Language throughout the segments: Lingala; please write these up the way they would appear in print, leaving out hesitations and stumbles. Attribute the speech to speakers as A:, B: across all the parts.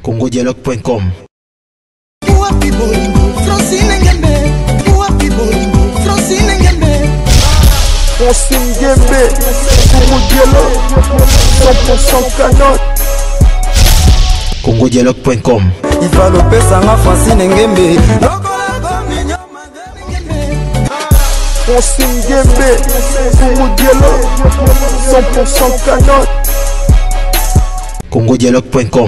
A: congodialogue.com. congodialogue.com.
B: Il va l'opé sanga Francine Ngembe.
C: Francine Ngembe, congodialogue, 100% canon.
A: congodialogue.com.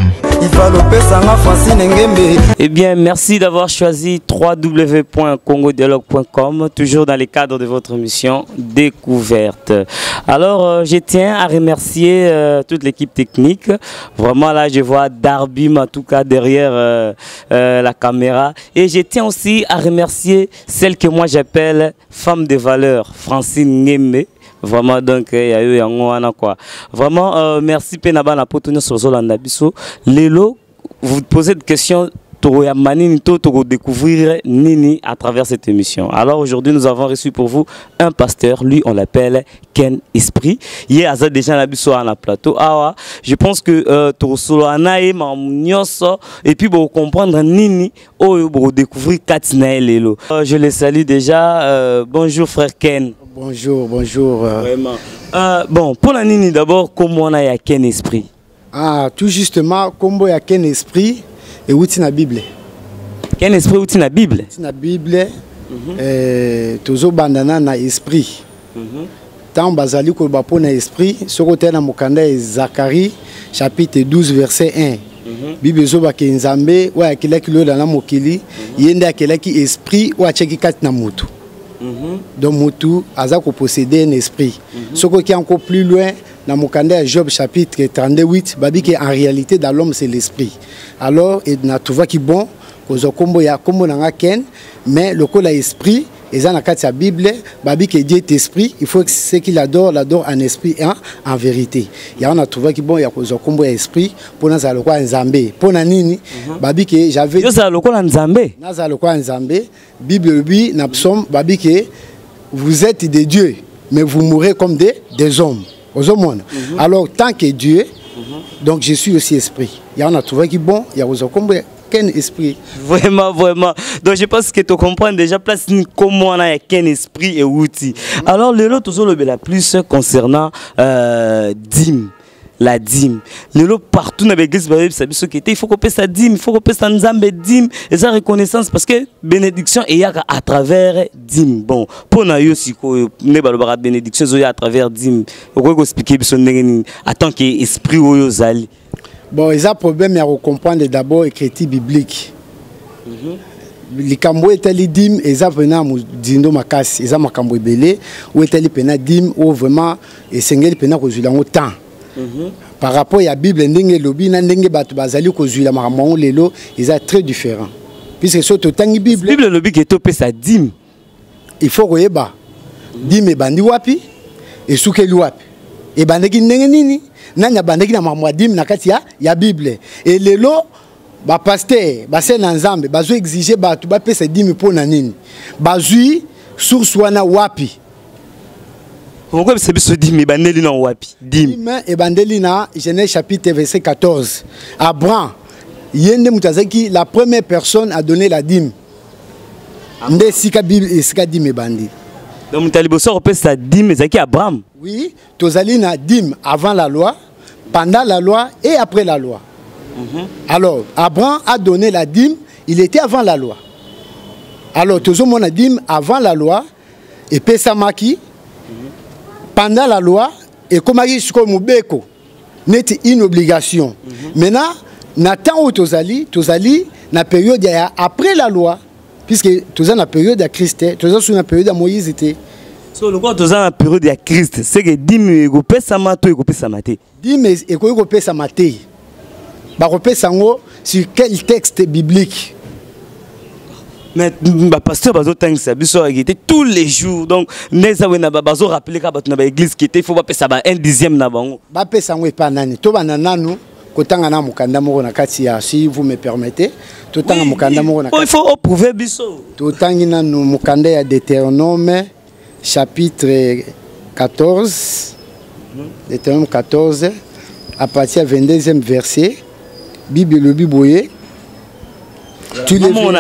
D: Eh bien, merci d'avoir choisi www.congodialogue.com, toujours dans le cadre de votre émission Découverte. Alors, je tiens à remercier toute l'équipe technique. Vraiment, là, je vois Darbim, en tout cas, derrière la caméra. Et je tiens aussi à remercier celle que moi j'appelle femme de valeur, Francine Ngembe. Vraiment, donc, il y a eu un quoi. Vraiment, merci Penabana pour tenir sur Zolanda Bisso. Lélo, vous posez des questions, pour découvrir Nini à travers cette émission. Alors aujourd'hui, nous avons reçu pour vous un pasteur. Lui, on l'appelle Ken Esprit. Il est déjà à la plateau. Ah, je pense que et puis pour comprendre Nini, pour découvrir Katina et Lélo. Je les salue déjà. Bonjour frère Ken.
B: Bonjour, bonjour.
D: Vraiment. Bon, pour la Nini d'abord, comment on a Ken Esprit?
B: Ah, tout justement, comment il y a Ken Esprit et où est la Bible?
D: Ken Esprit, où est la Bible?
B: La Bible, toujours bandana na esprit. Tant bazali ko bapo na esprit, ce côté na mukanda Zacharie chapitre 12 verset 1. Bible zo ba ke nzambe wa akila kilo dans la mokili, yenda akila ki esprit wa cheki kat na mutu. Donc mutu aza ko posséder un esprit. Ce qui est encore plus loin dans Mokanda Job chapitre 38, babi que en réalité dans l'homme c'est l'esprit. Alors et na trouva qui bon kozo kombo ya kombo na ken, mais le ko la esprit et dans la Bible babi que Dieu est esprit, il faut que ce qu'il adore l'adore en esprit et en vérité. Ya on a trouvé qui bon ya kozo kombo ya esprit pour na za le kwa nzambe. Pour na nini babi que j'avais
D: yo za le kwa nzambe.
B: Na za le kwa nzambe, Bible lui na psaume babi que vous êtes des dieux mais vous mourrez comme des hommes. Alors, tant que Dieu, donc je suis aussi esprit. Il y a on a trouvé qui bon, il y a quel esprit.
D: Vraiment, vraiment. Donc, je pense que tu comprends déjà place comment on a quel esprit et outil. Alors, le lot, toujours le plus concernant dîme. La dîme. Le lot partout dans l'église, il faut qu'on paie sa dîme, il faut qu'on paie sa nzambe dîme et sa reconnaissance parce que bénédiction est à travers dîme. Bon, pour nous aussi, la bénédiction est à travers dîme. Pourquoi expliquer en tant qu'esprit ou zali?
B: Bon, il y a un problème à comprendre d'abord l'écriture biblique. Les cambo est les dîmes et ça venait à dindo makasi, ils ont makambo belé ou est les pena dîme ou vraiment et sengeli pena ko zulango temps. Par rapport à la Bible, ndenge lobi na ndenge batu bazali ko zuila makambo lelo, ils sont très différents. Puisque surtout tant que Bible
D: lobi que topé sa dîme.
B: Il faut koyeba dîme bandi wapi et soukeli wapi. Et bandeki ndenge nini? Nanya bandeki na makambo dîme na kati ya Bible. Et lelo ba pasteur, ba sena nzambe, bazo exiger batu ba pesa dîme pour na nini? Bazui source wana wapi?
D: Pourquoi c'est ce dîme et bandeli na wapi?
B: Dîme et bandeli na Genèse chapitre verset 14. Abraham, yende mutazaki la première personne à donner la dîme. Nde sika Bible et sika dîme et bandi.
D: Donc mutalibo sort peut sa dîme zaki Abraham.
B: Oui, tozali na dîme avant la loi, pendant la loi et après la loi. Alors, Abraham a donné la dîme, il était avant la loi. Alors, toujours mon dîme avant la loi et pesamaki pendant la loi et comme Moubeko n'est une obligation. Maintenant, Nathan ou Tozali, na période après la loi, puisque tous la période de Christ, tous sur la période de Moïse était.
D: So le quoi tous la période de Christ, c'est que dîme ego pesa mato ego pesa maté.
B: Dîme ego pesa maté. Ba pesa ngo sur quel texte biblique?
D: Mais le pasteur bazo tang ça biso était tous les jours donc neza wena bazo rappeler ka batu na ba église qui était il faut pas pesa ba 1/10 na bango.
B: Ba pesa ngo pa nani to bana nanu kotanga na mukanda moko na kati ya si vous me permettez to tanga mukanda moko na kati.
D: Il faut prouver biso.
B: To tangi na mukanda ya Deutéronome chapitre 14. Deutéronome 14 à partir du 22e verset. Bible le biboye. Tu les
D: verras.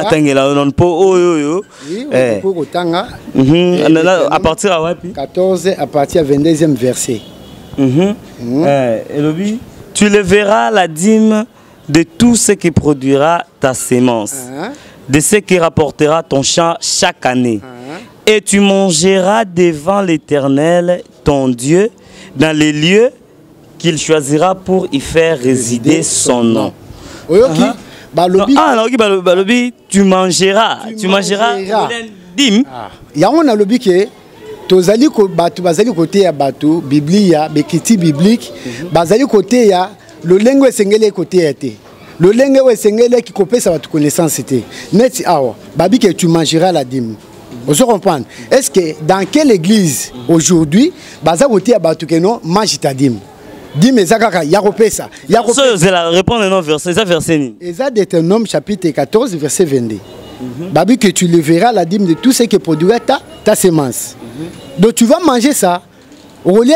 D: À partir à
B: 14 à partir du 22e verset.
D: Tu le verras la dîme de tout ce qui produira ta sémence, de ce qui rapportera ton champ chaque année. Et tu mangeras devant l'Éternel, ton Dieu, dans les lieux qu'il choisira pour y faire résider son nom. Tu mangeras. Tu mangeras. Dîme.
B: Il y a un lobby qui est tozali ko batu bazali côté ya batu biblia bekiti biblique bazali côté ya le lengo esengele côté ya te le lengo esengele qui kopesa batu connaissance te net awa babi que tu mangeras la dîme. Vous comprenez? Est-ce que dans quelle église aujourd'hui bazali côté ya batu que non mange ta dîme? Dîme ezaka ya kopesa ya kopesa.
D: C'est la réponse non verset ça verset ni.
B: Eza Deutéronome chapitre 14 verset 22. Babi que tu le verras la dîme de tout ce qui produira ta sémence. Donc tu vas manger ça. Il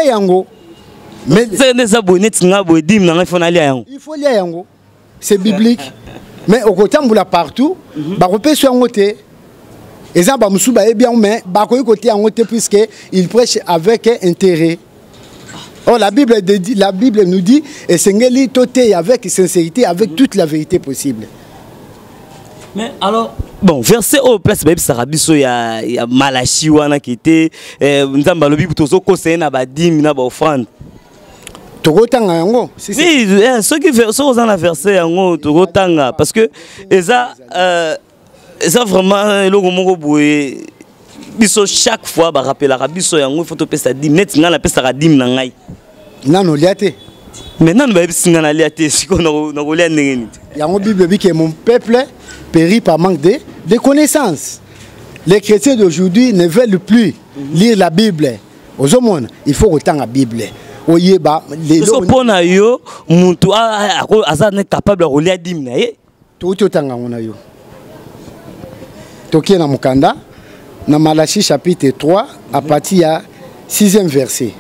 B: faut lire yango. C'est biblique. Mais au côté on l'a partout. Ba repé sur un côté. Exemple musuba est bien mais ba côté en côté puisque il prêche avec intérêt. Oh la Bible nous dit et sengeli toté avec sincérité avec toute la vérité possible.
D: Mais alors, bon, verset au place baby sarabiso ya Malachi wana qui était nzamba lobi butozo conseiller na ba dîme na ba offrande.
B: Tokotanga yango.
D: Oui, ceux qui sont dans la verset yango tokotanga parce que eza vraiment eloko moko boye biso chaque fois ba rappelera biso yango il faut to pesa dîme net ngana pesa dîme na ngai.
B: Nano liate.
D: Maintenant nous baby singana liate siko na kolia ndenge.
B: Yango Bible dit que mon peuple périt par manque de connaissances. Les chrétiens d'aujourd'hui ne veulent plus lire la Bible. Aux hommes, il faut autant la Bible. Oyeba les
D: gens pona yo muntu azane capable de lire dîme
B: tout autant ngona yo. Toki na mukanda na Malachi chapitre 3 à partir à 6e verset.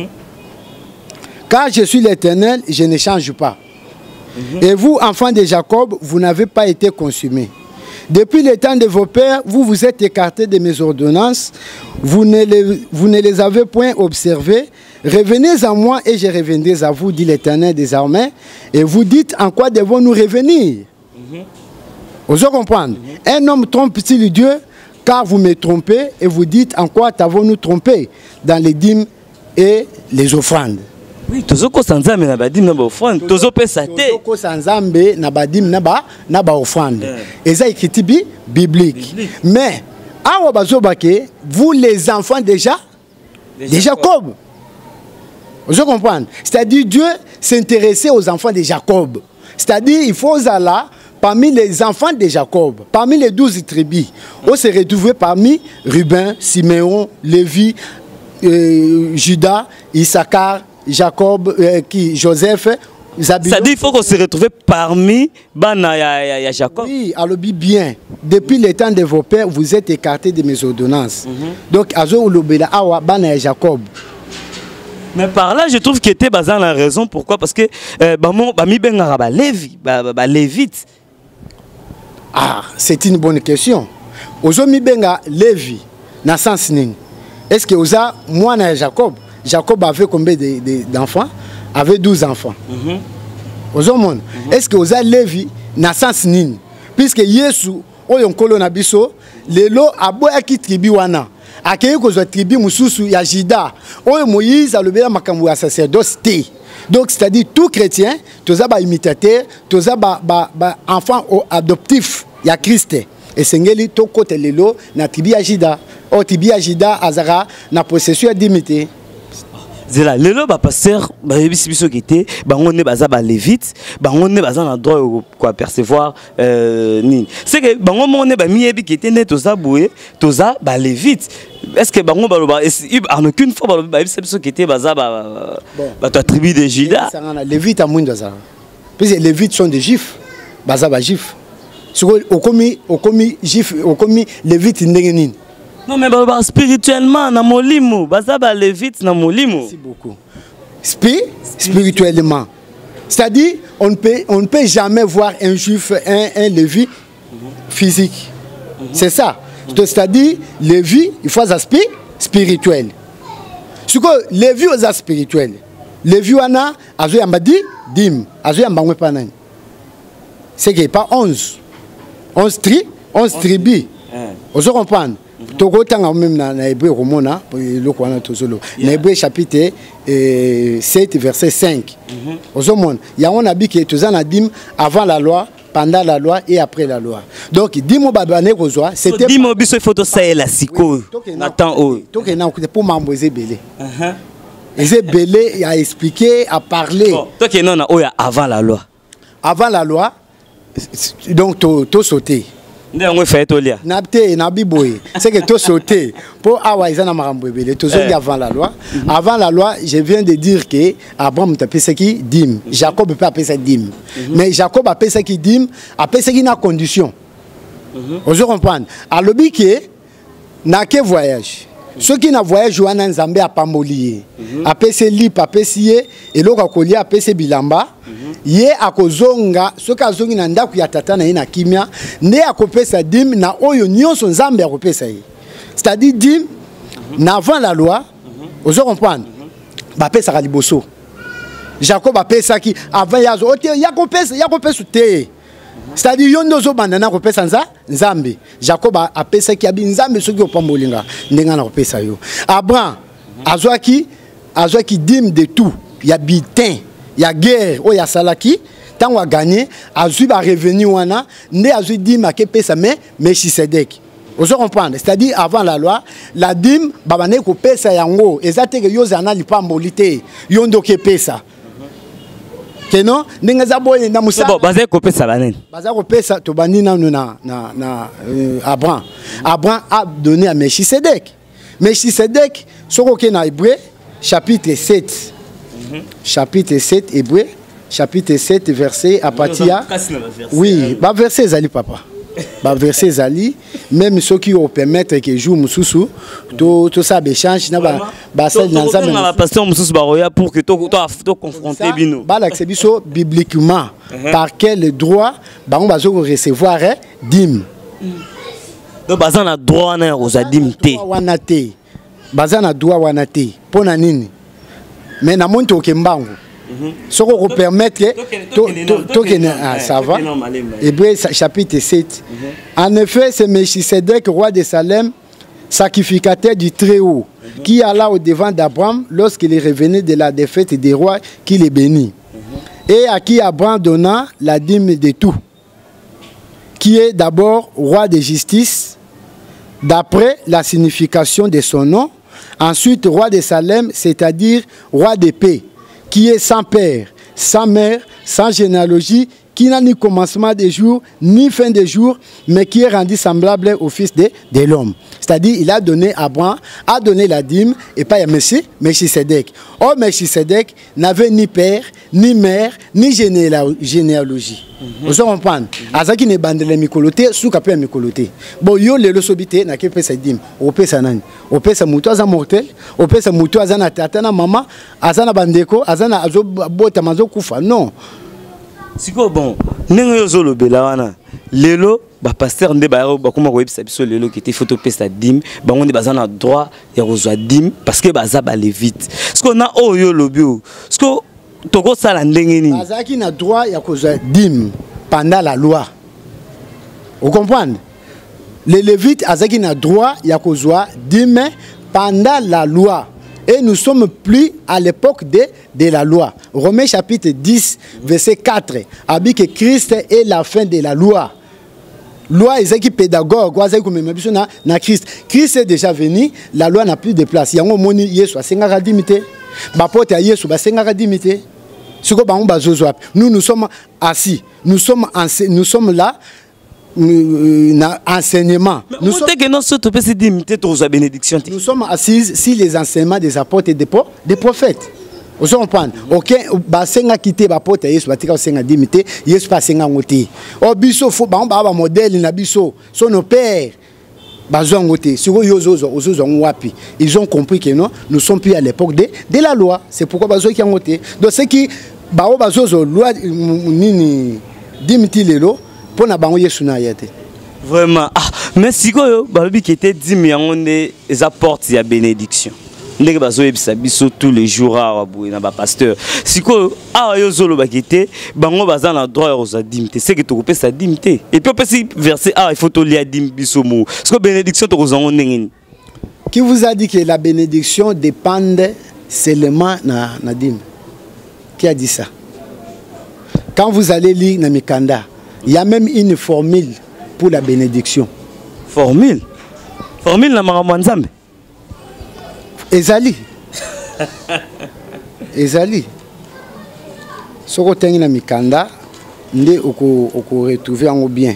B: Car je suis l'Éternel, je ne change pas. Et vous, enfants de Jacob, vous n'avez pas été consumés. Depuis le temps de vos pères, vous vous êtes écartés de mes ordonnances. Vous ne les avez point observées. Revenez à moi et je reviendrai à vous, dit l'Éternel des armées. Et vous dites, en quoi devons-nous revenir? Vous comprenez? Un homme trompe-t-il Dieu? Car vous me trompez et vous dites, en quoi t'avons-nous trompé? Dans les dîmes et les offrandes.
D: Oui, tozoko sanzambe na badim na ba offrande, tozope sate.
B: Tozoko sanzambe na badim na ba offrande. Eza écrit biblique. Mais awa bazobake, vous les enfants de Jacob. Vous comprenez? C'est-à-dire Dieu s'intéressait aux enfants de Jacob. C'est-à-dire il faut là parmi les enfants de Jacob, parmi les 12 tribus, on se retrouve parmi Ruben, Siméon, Lévi, Judas, Issachar, Jacob, Joseph, Zabulon.
D: Ça dit qu'il faut qu'on se retrouve parmi Bana Jacob.
B: Oui, alors bien. Depuis le temps de vos pères, vous êtes écartés de mes ordonnances. Donc, Azo Ulobela Awa Bana Jacob.
D: Mais par là, je trouve qu'il était basé dans la raison. Pourquoi? Parce que Bami Bengaraba Lévite.
B: Ah, c'est une bonne question. Ozomi Benga Lévi, na sens ning. Est-ce que Oza, moi, na Jacob? Jacob avait combien d'enfants? Avait 12 enfants. Ozomon. Est-ce que Oza Lévi na sens ning? Puisque Yesu, oyonkolo na biso, lelo aboya ki tribu wana. Akeye kozwa tribu mususu ya Juda. Oyo Moïse a lobela makambo ya sacerdoce te. Donc c'est-à-dire tout chrétien, toza ba imitateur, toza ba enfant adoptif ya Christ. Et sengeli to kote lelo na tribu ya Juda. O tribu ya Juda azara na possession ya dimité.
D: Zela lelo ba pasteur ba yebisi biso kité bango ne baza ba lévite bango ne baza na droit quoi percevoir ni c'est que bango mo ne ba miyebi kité ne toza boye toza ba lévite est-ce que bango ba en aucune fois ba yebisi biso kité baza ba ta tribu de Juda
B: les lévites à mundo ça puis les lévites sont des juifs baza ba juifs sur au commis juif au commis lévite ndengeni.
D: Non mais spirituellement na molimo baza ba lévite na molimo.
B: Merci beaucoup. Spirituellement C'est-à-dire, on ne peut jamais voir un juif, un lévi physique. C'est ça. C'est-à-dire, lévi, il faut un aspect spirituel. Ce que lévi aux aspects spirituels, lévi wana, azo yambadi, dim, azo yambangwe panan. C'est qu'il n'y a pas 11 tribus. Vous comprenez? Togo tanga même na Hébreu romona le kwana tozolo. Na Hébreu chapitre 7 verset 5. Vous monde, il y a on a dit que tozana dim avant la loi, pendant la loi et après la loi. Donc dimo babane kozwa, c'était
D: dimo biso photo ça est la siko. Attends oh.
B: Donc na pour mamboze belé. Et belé a expliqué, a parlé.
D: Toi qui non avant la loi.
B: Avant la loi, donc to sauté. C'est que tout sauté pour avant la loi. Avant la loi, je viens de dire que Abraham a appelé qui dim. Jacob peut appeler ça dim. Mais Jacob a appelé ça qui dim, appelé ça qui n'a condition. Vous comprenez? À l'objet que n'a que voyage. Ceux qui n'ont voyagé en Zambie à Pamolié, à Peseli, à Pessier, et l'autre à Kolia, à Pessi Bilamba, yé à Kozonga, ceux qui ont zongi nanda qui atata na ina kimia, né à Kopesa dim na oyo nyon son Zambie à Kopesa y. C'est-à-dire dim, n'avant la loi, vous comprenez? Bapé Saraliboso. Jacob a pesa qui avant yazo, ok, ya Kopesa te. C'est-à-dire yondo bandana kopesa nzambe. Jacob a pesa ki abi nzambe soki opambolinga ndenga na kopesa yo. Abraham azwaki dim de tout. Ya bitin, ya guerre, o ya salaki, tant a gagné, azui ba revenu wana, ne azui dim a ke pesa mais Melchisedek. Vous comprenez? C'est-à-dire avant la loi, la dim babane ko pesa yango, ezate ke yo zana lipambolite, yondo ke pesa. Que non, n'engazaboye na musa.
D: Bon, bazé kopé ça banen.
B: Bazé kopé ça to bani na Abraham. Abraham a donné à Melchisedek. Melchisedek, soko na Hébreu chapitre 7. Chapitre 7 Hébreu, chapitre 7 verset à partir. Oui, ba verset zali papa. Ba verset zali même ceux qui ont permettre que joue mususu tout ça échange na ba ça dans ça
D: la pasteur mususu baroya pour que to confronter bino
B: ba l'accès biso bibliquement par quel droit ba on bazo recevoir dim
D: donc bazan na droit na aux adimité
B: wanate bazan na droit wanate pona nini mais na monte au kembango. Ce qu'on peut permettre, ça va. Hébreu chapitre 7. En effet, c'est Melchisedek, roi de Salem, sacrificateur du Très-Haut, qui alla au devant d'Abraham lorsqu'il est revenu de la défaite des rois qui les bénit. Et à qui Abraham donna la dîme de tout, qui est d'abord roi de justice, d'après la signification de son nom. Ensuite, roi de Salem, c'est-à-dire roi de paix, qui est sans père, sans mère, sans généalogie, qui n'a ni commencement de jour, ni fin de jour, mais qui est rendu semblable au Fils de l'homme. C'est-à-dire, il a donné à Abraham, a donné la dîme, et pas à Melchisedek. Or, Melchisedek n'avait ni père, ni mère, ni généalogie. Vous comprenez? Azaki ne bandele mikolote, souka pe mikolote. Bon, yo le losobité na ke pesa dim, o pesa nani? O pesa mutu aza mortel, o pesa mutu aza na tata na mama, aza na bandeko, aza na azo bota mazo kufa. Non.
D: Siko bon, ndenge yo zo lobela wana. Lelo ba pasteur nde ba kuma ko yebisa biso lelo qui était photo pesa dim, bango nde baza na droit ya kozwa dim parce que baza ba levite. Siko na oyo lobio. Siko Togo sala ndenge nini?
B: Azaki na droit ya kozwa dim pendant la loi. Vous comprenez? Les Lévites azaki na droit ya kozwa dim pendant la loi. Et nous sommes plus à l'époque de la loi. Romains chapitre 10 verset 4 a dit que Christ est la fin de la loi. Loi est pédagogue, na Christ. Christ est déjà venu, la loi n'a plus de place. Yango moni Yesu asenga dimité. Bapote ya Yesu basenga dimité. Nous sommes assis, nous sommes là, enseignement. Nous sommes assis si les enseignements des apôtres et des prophètes. Vous comprenez? Ok, basenga kité bapote Yesu batika senga dimité, Yesu pas senga ngoti. O biso fo ba modèle na biso, sont nos pères. Ils ont compris que non, nous ne sommes plus à l'époque de la loi. C'est pourquoi ils ont voté. Donc, ce qui bao bazozo loi nini dimiti lelo pona bango yesu na yete.
D: Vraiment. Ah, mais si quoi, balobi qui était 10 millions de apports ya bénédiction. Ndenge bazo yebisa biso tous les jours à na ba pasteur. Si quoi, ah yo zolo ba kité, bango baza na droit aux dimité. C'est que tu coupes sa dimité. Et puis aussi verset ah il faut to lire dim biso mo. Parce que bénédiction to kozango ndenge.
B: Qui vous a dit que la bénédiction dépend seulement na dim? Qui a dit ça? Quand vous allez lire na Mikanda, il y a même une formule pour la bénédiction.
D: Formule? Formule na makambo nzambe?
B: Ezali. Ezali. Soko tengi na Mikanda, nde oko retrouver en bien.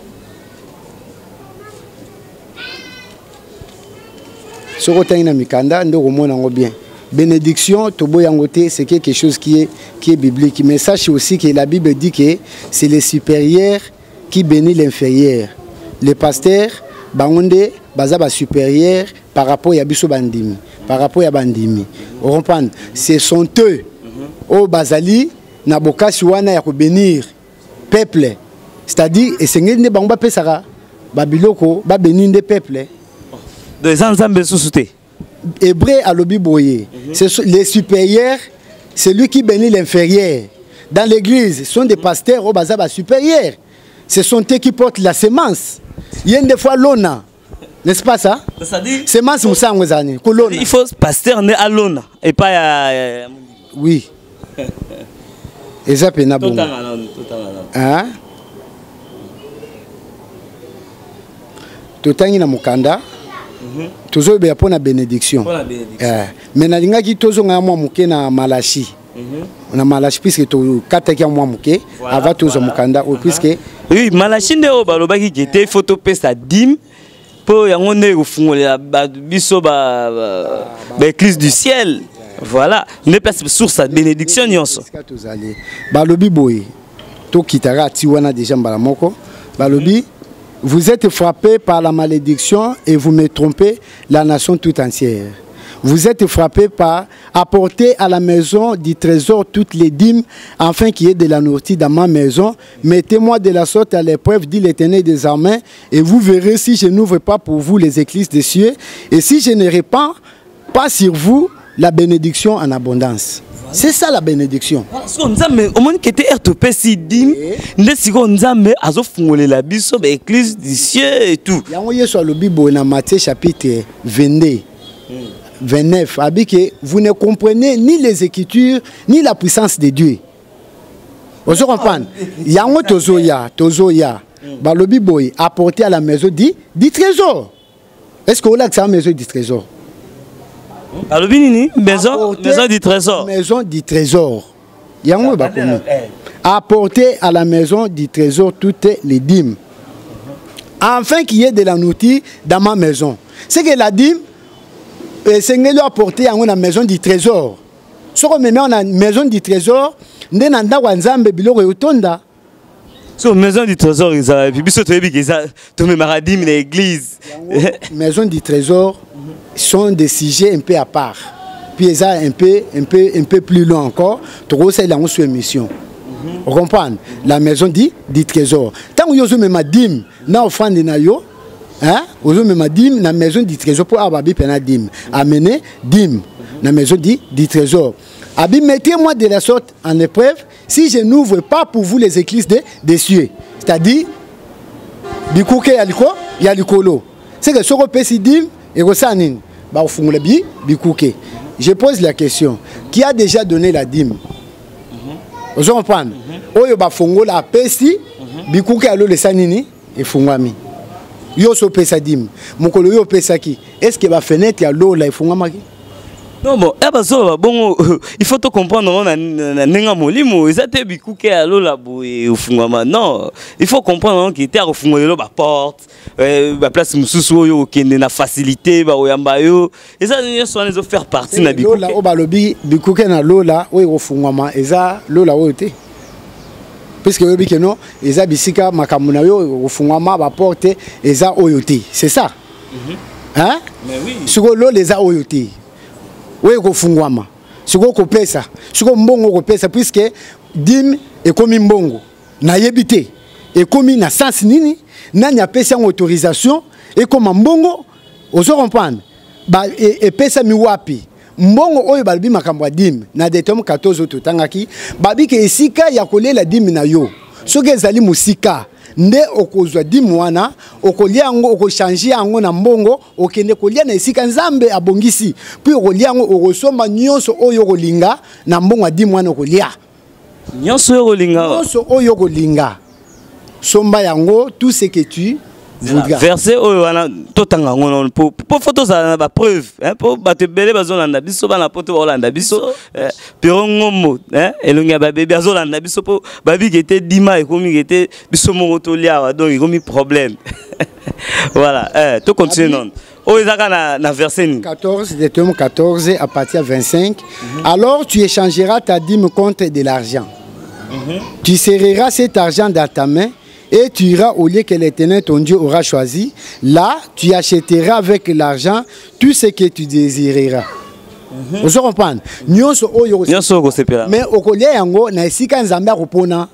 B: Soko tengi na Mikanda, nde oko mona en bien. Bénédiction, tobo yangote, c'est quelque chose qui est biblique. Mais sachez aussi que la Bible dit que c'est le supérieur qui bénit l'inférieur. Les pasteurs, bangonde, bazaba supérieur par rapport à biso bandimi, par rapport à bandimi. Vous comprenez? Ce sont eux, au bazali, naboka siwana ya ko bénir peuple. C'est-à-dire, et c'est ne bangba pesara, babiloko, ba bénir des peuples.
D: Des ensembles sous-soutés.
B: Hébreu à l'obiboye. Les supérieurs, c'est lui qui bénit l'inférieur. Dans l'église, ce sont des pasteurs au bazaba supérieur. Ce sont eux qui portent la sémence. Il y a des fois l'ona. N'est-ce pas ça? Sémence moussangwezani.
D: Il faut pasteur né à l'ona et pas à.
B: Oui. Et ça peut n'aboum. Hein? Totangi na mukanda. Toujours bien pour la bénédiction. Mais na linga qui toujours nga moi muke na Malachi. On a Malachi puisque tu kataki moi muke avant toujours mukanda ou puisque
D: oui Malachi nde baloba ki était photo pesa dim pour yango ne ufungolela biso ba église du ciel. Voilà, ne place sur sa bénédiction nyonso.
B: Balobi boy to kitara ti wana déjà mbala moko balobi. Vous êtes frappés par la malédiction et vous me trompez la nation tout entière. Vous êtes frappés par apporter à la maison du trésor toutes les dîmes, afin qu'il y ait de la nourriture dans ma maison. Mettez-moi de la sorte à l'épreuve, dit l'Éternel des armées, et vous verrez si je n'ouvre pas pour vous les écluses des cieux, et si je ne répands pas sur vous la bénédiction en abondance. C'est ça la bénédiction.
D: Au moins qui était RTP si dim, ne si on nzambe azo fungole la biso ba église du ciel et tout.
B: Yango yeso le Bible na Matthieu chapitre 22 29 abi que vous ne comprenez ni les écritures ni la puissance de Dieu. Vous comprenez? Yango tozoya ba le Bible apporter à la maison du trésor. Est-ce que vous avez la maison du trésor?
D: Alors, maison du trésor.
B: Maison du trésor. Apporter à la maison du trésor toutes les dîmes. Afin qu'il y ait de la nourriture dans ma maison. C'est que la dîme, c'est que apporter à la maison du trésor. Si on met dans la maison du trésor, on a un biloko yotonda.
D: So maison du trésor, ils ont puis tu mets maradim l'église.
B: Maison du trésor sont des sujets un peu à part. Puis ils ont un peu plus loin encore. Tu sais là on sur émission. Vous comprenez? La maison du trésor. Tant que vous même dim na offrande na yo, hein? Vous même dim na maison du trésor pour ababi pena dim. Amener dim na maison du trésor. Abi mettez-moi de la sorte en épreuve si je n'ouvre pas pour vous les écluses des cieux. C'est-à-dire bikouke ya likolo. C'est que ce qu'on peut dim et Rosanine, je pose la question. Qui a déjà donné la dîme? Vous comprenez? Oyo ba fongo la pesi, bikuke alo le sanini et fungami. Yo so pesa dîme. Mokolo yo pesa ki. Est-ce que ba fenêtre ya lo la fungamaki?
D: Non bon, bon, il faut te comprendre na nenga molimo, ezate bikuke alo la boye ufungama. Non, il faut comprendre qu'il était à fungolelo ba porte, ba place mususu oyo kende na facilité ba oyamba yo. Et ça ne sont les faire partie na bikuke.
B: Lola o balobi bikuke na lola oyo fungama eza lola oyo te. Parce que obi que non, eza bisika makamuna yo fungama ba porte eza oyo te. C'est ça. Hein?
D: Mais oui.
B: Sur lola eza oyo te. Oui, go fungwama. siko kopesa siko mbongo kopesa puisque dim ekomi mbongo na yebite ekomi na sens nini nani apesa autorisation ekoma mbongo ozo comprendre ba epesa mi wapi mbongo oyo balbi makambo dim na Deutéronome 14 totangaki babike esika ya kolela dim na yo soki ezali musika nde okozwa dim wana okolia yango okochange yango na mbongo okende kolia na esika nzambe abongisi puis okolia yango okosomba nyonso oyo kolinga na mbongo dim wana okolia
D: nyonso oyo kolinga
B: nyonso oyo kolinga somba yango tout ce que tu voudras.
D: Verset oyo wana totanga ngono po photo za ba preuve hein po bato belé bazolanda biso bana poto bazolanda biso pero ngomo hein elongi ba bébé bazolanda biso po babi kete dima ekomi kete biso moko tolia donc ekomi problème. Voilà to continue non. Oh ezaka na verset
B: 14 Deutéronome 14 à partir de 25. Alors tu échangeras ta dîme contre de l'argent. Tu serreras cet argent dans ta main et tu iras au lieu que l'Éternel ton Dieu aura choisi. Là, tu achèteras avec l'argent tout ce que tu désireras. Vous comprenez? Nyonso oyo
D: sepela.
B: Mais okolia yango na esika nzambe akopona.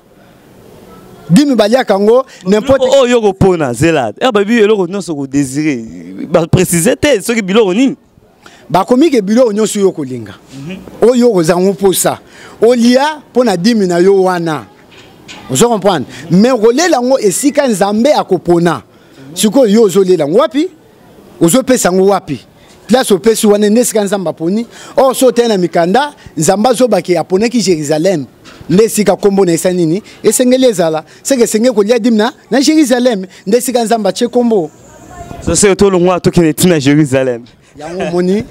B: Dimi balia kango n'importe
D: oyo kopona zela. Babi eloko nyonso ko désirer. Ba préciser te soki biloko nini.
B: Ba komi ke biloko nyonso yo kolinga. Oyo kozango posa. Olia pona dimi na yo wana. Vous comprenez? Mais rolela ngo esika nzambe akopona. Siko yo ozolela wapi? Ozopesa ngo wapi? Place opesi wana nesika nzamba poni. O so tena mikanda nzamba zo baki aponaki Jérusalem. Nesika kombo na esanini esengelezala. Seke senge kolia dimna na Jérusalem. Nesika nzamba che kombo.
D: So c'est to longwa to kene tina Jérusalem.
B: Yango moni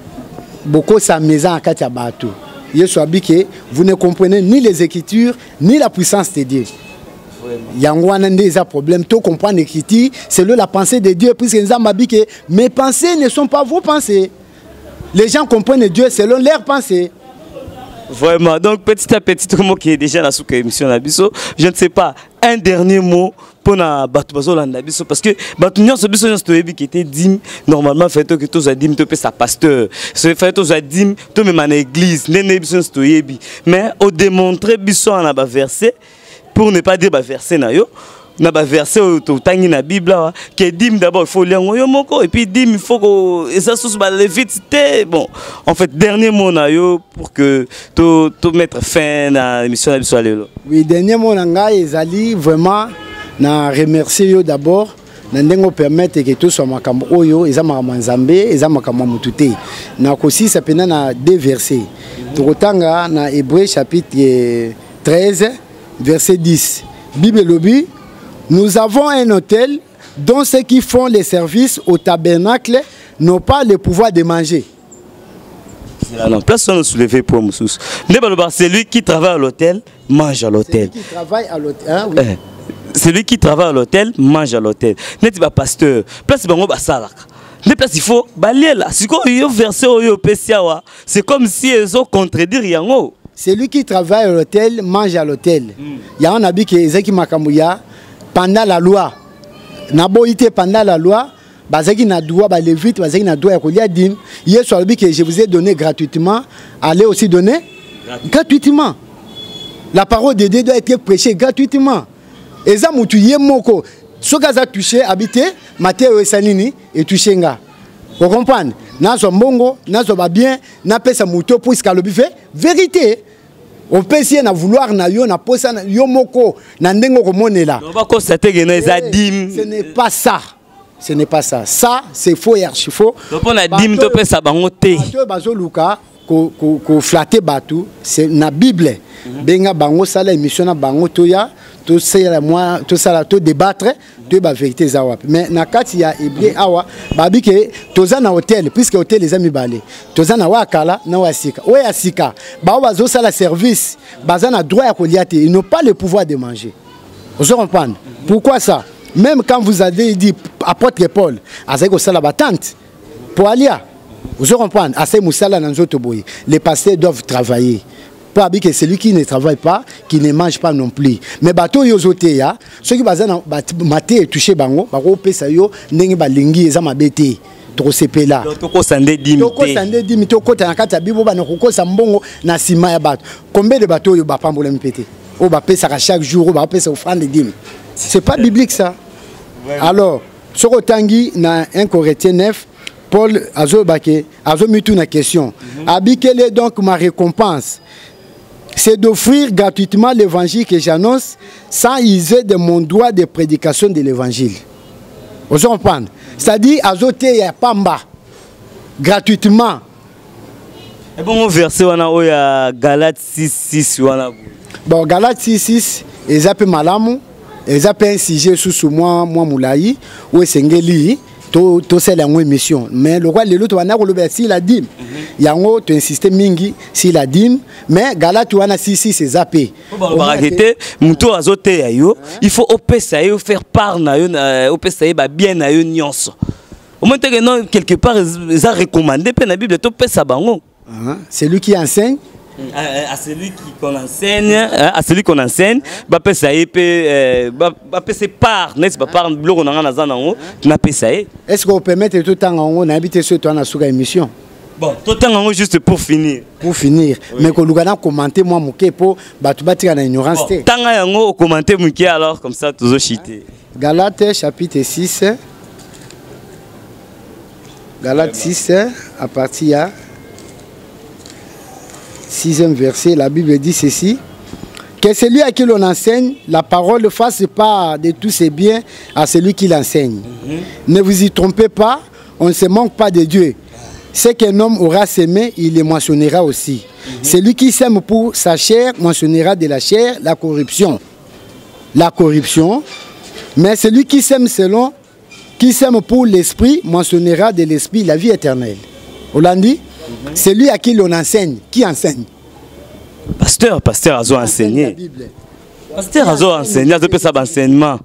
B: boko sa maison akati ya bato. Yesu abike, vous ne comprenez ni les Écritures, ni la puissance de Dieu. Yangwana n'est un problème. Tout comprendre l'écriture, c'est la pensée de Dieu, puisque mes pensées ne sont pas vos pensées. Les gens comprennent Dieu selon leurs pensées.
D: Vraiment, donc petit à petit, comme qui est déjà dans la émission Nabiso, je ne sais pas, un dernier mot pour na batubazo Nabiso, parce que batunion ce biso qui était dim normalement fait que tous a dim to sa pasteur, c'est fait tous a dim to même en église, né biso stoyebi, mais au démontrer biso en a verset pour ne pas dire verset na yo. Na ba verset au tangi na Bible que dim d'abord il faut lire yo moko et puis dim il faut que et ça sous ba lévite bon en fait dernier mot na yo pour que to mettre fin à l'émission na biso lelo.
B: Oui, dernier mot na ngai ezali vraiment na remercier yo d'abord na ndengo permettre que tout soit makambo oyo eza makambo nzambe eza makambo mutu te na kosi ça pena na deux versets tokotanga na Hébreux chapitre 13 verset 10 Bible lobi. Nous avons un hôtel dont ceux qui font les services au tabernacle n'ont pas le pouvoir de manger.
D: Non, personne ne soulève pour Moussous. Celui qui travaille à l'hôtel mange à l'hôtel.
B: Celui qui travaille à l'hôtel, hein, oui.
D: Celui qui travaille à l'hôtel mange à l'hôtel. N'est-ce pas pasteur? Place bango basalaka. Mais place il faut balayer là. Si quoi yo verset au pesia c'est comme si ils ont contredire yango.
B: Celui qui travaille à l'hôtel mange à l'hôtel. Il y a un habit qui est Makamouya. Pendant la loi, pendant la loi, bazaki na droit, ba lévite, bazaki na droit ya dim. Hier soir que je vous ai donné gratuitement, allez aussi donner gratuitement. La parole de Dieu doit être prêchée gratuitement. Et ça mutu yemoko, sokaza touché habité, Matthieu esanini et touché nga. Vous comprenez? Nazo mbongo, nazo ba bien, na pesa muto pour iskalobi fait vérité. On peut essayer de vouloir na yo na posa na yo moko na ndengo ko monela.
D: On va constater que na dim.
B: Ce n'est pas ça. Ce n'est pas ça. Ça c'est faux et archi faux.
D: Donc on a dim to pesa bango te.
B: Bato bazoluka ko flatter batu, c'est na Bible. Benga bango sala émission na bango toya, to sala moi, to sala to débattre de ba vérité za wapi. Mais na kati ya Hébreu awa babi ke toza na hôtel puisque hôtel les amis balé. Toza na wakala na wasika. Ouais asika. Ba bazo sala service, baza na droit ya koliate, ils n'ont pas le pouvoir de manger. Vous comprenez? Pourquoi ça? Même quand vous avez dit apôtre Paul, azeko sala batante pour alia. Vous comprenez? Assez moussala dans notre boy. Les pasteurs doivent travailler. Pas que celui qui ne travaille pas, qui ne mange pas non plus. Mais bateau yozote ceux qui bazana maté touché bango, bako pesa yo ndenge balingi eza mabete. tokosepela
D: tokosande dimi
B: tokota na kati ya bible bana kokosa mbongo na sima ya bato combien de bateaux oyo bapambola mipete oyo bapesaka chaque jour oyo bapesa offrande dimi c'est pas biblique ça. Alors soko tangi na 1 Corinthiens 9 Paul azo mitu na question abi quelle est donc ma récompense? C'est d'offrir gratuitement l'évangile que j'annonce sans user de mon droit de prédication de l'évangile. Vous comprenez? C'est-à-dire azote ya pamba gratuitement.
D: Et bon verset wana oya Galates 6:6 wana.
B: Bon Galates 6:6 ezape malamu ezape un sujet sous moi moulayi ou esengeli to c'est la émission mais le roi lelo to wana ko lobe si la dîme yango to insister mingi si la dîme mais Galates wana 6:6 ezape
D: barakete muto azote ya yo il faut opesa yo faire part na yo opesa yo ba bien na yo nyonso au moins que non quelque part ils a recommandé pe na Bible to pesa bango.
B: C'est lui qui enseigne.
D: À celui qu'on enseigne, à celui qu'on enseigne, bah pesa épée, bah pesa part, n'est-ce pas par bloc on a nazanango, tu n'as pesa.
B: Est-ce qu'on peut mettre tout le temps on a habité sur toi na suka émission?
D: Bon, tout le temps juste pour finir.
B: Pour finir, mais que nous allons commenter moi mouké pour batu bâtir na ignorance.
D: Tant yango commenter mouké alors comme ça toujours chité.
B: Galates chapitre 6. Galates 6 à partir à 6e verset, la Bible dit ceci: que celui à qui l'on enseigne la parole fasse part de tous ses biens à celui qui l'enseigne. Ne vous y trompez pas, on ne se manque pas de Dieu. Ce qu'un homme aura semé, il le mentionnera aussi. Celui qui sème pour sa chair mentionnera de la chair la corruption. La corruption. Mais celui qui sème pour l'esprit mentionnera de l'esprit la vie éternelle. Hollandi, c'est lui à qui l'on enseigne. Qui enseigne?
D: Pasteur a enseigné. Pasteur a enseigné, a fait enseignement.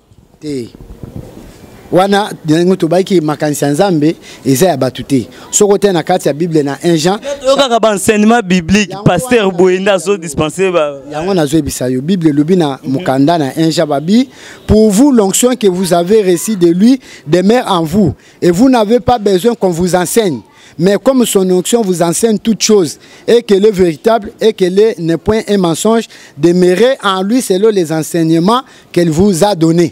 B: Wana dingo tobaki makanisa nzambe eza ya batute. Soko na kati ya Bible na 1 Jean.
D: Yoka ba enseignement biblique, pasteur Boenda zo dispenser ba.
B: Yango na zo bisayo Bible lobi na mukanda na 1 Jean babi, pour vous l'onction que vous avez reçue de lui demeure en vous et vous n'avez pas besoin qu'on vous enseigne. Mais comme son onction vous enseigne toutes choses et qu'elle est véritable et qu'elle n'est point un mensonge, demeurez en lui selon les enseignements qu'elle vous a donnés.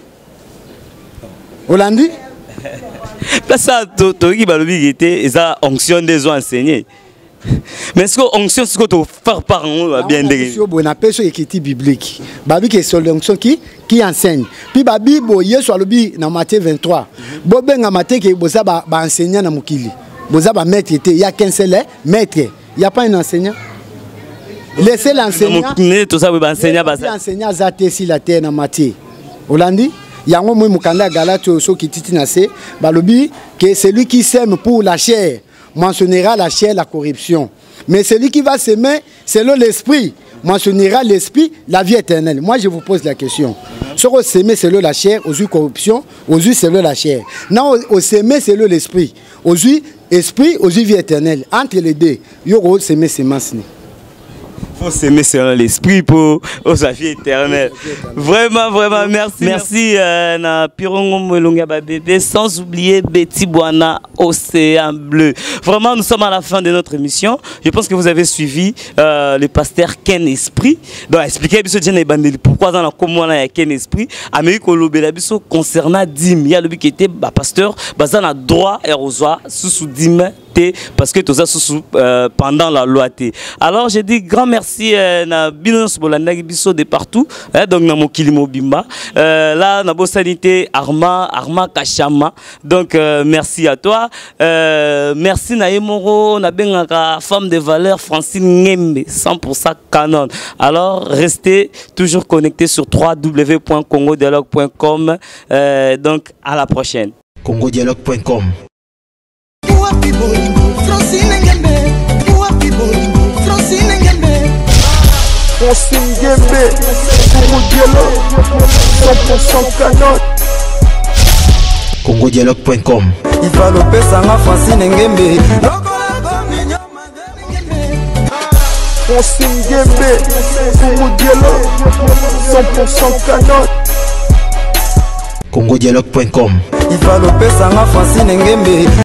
B: Hollandi?
D: Ça, tu balobi était esa onction des enseignés. Mais est-ce que onction ce que tu faire par bien des
B: bon appel sur écriture biblique. Babi que c'est l'onction qui enseigne. Puis babi bo yeso alobi na Matthieu 23. Bo benga Matthieu que boza ba enseignant na mukili. Boza ba maître était, il y a qu'un seul maître. Il n'y a pas un enseignant. Laissez l'enseignant.
D: Tout ça ba enseignant ba.
B: L'enseignant zate si la terre na Matthieu. Hollandi? Yango moi mukanda Galate so kititi na se balobi que celui qui sème pour la chair mentionnera la chair la corruption, mais celui qui va s'aimer selon l'esprit mentionnera l'esprit la vie éternelle. Moi je vous pose la question, ce qu'on s'aimer selon la chair aux yeux corruption, aux yeux selon la chair, non au s'aimer selon l'esprit aux yeux esprit aux yeux vie éternelle, entre les deux yoko s'aimer semence.
D: Faut s'aimer selon l'esprit pour sa vie éternelle. Vraiment, vraiment, merci. Merci na Pirongo Mwelonga bébé, sans oublier Betty Boana, Océan Bleu. Vraiment, nous sommes à la fin de notre émission. Je pense que vous avez suivi le pasteur Ken Esprit. Donc, expliquez pourquoi dans la commune il y a Ken Esprit. Amérique Olobelabiso concernant Dim. Il y a le but qui était pasteur, basé dans droit et rosoir sous Dim. Parce que tout ça pendant la loi. Alors je dis grand merci na Binos Bolanda biso de partout donc na Mokilimo Bimba là na Bosanité Arma Kachama donc merci à toi merci na Yemoro na bengaka femme de valeur Francine Ngembe 100% canon. Alors restez toujours connectés sur www.congodialogue.com donc à la prochaine.
A: congodialogue.com.
C: Francine Ngembe, Congodialogue, 100% canon.
A: congodialogue.com.
E: Il va l'opé sanga Francine Ngembe.
C: Francine Ngembe, Congodialogue, 100% canon.
A: congodialogue.com.
E: Il va l'opé sanga Francine Ngembe.